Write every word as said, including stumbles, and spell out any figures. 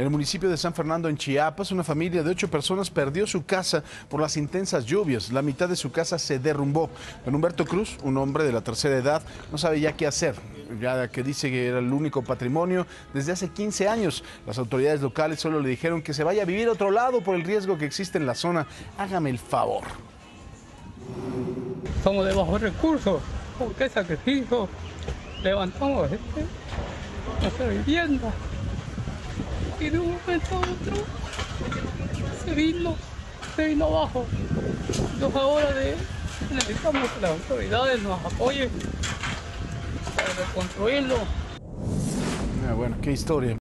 En el municipio de San Fernando, en Chiapas, una familia de ocho personas perdió su casa por las intensas lluvias. La mitad de su casa se derrumbó. Don Humberto Cruz, un hombre de la tercera edad, no sabe ya qué hacer, ya que dice que era el único patrimonio desde hace quince años. Las autoridades locales solo le dijeron que se vaya a vivir a otro lado por el riesgo que existe en la zona. Hágame el favor. Somos de bajos recursos. ¿Por qué sacrificio? Levantamos este, nuestra vivienda y de un momento a otro se vino, se vino abajo. Entonces ahora de, necesitamos que las autoridades nos apoyen para reconstruirlo. Ah, bueno, qué historia.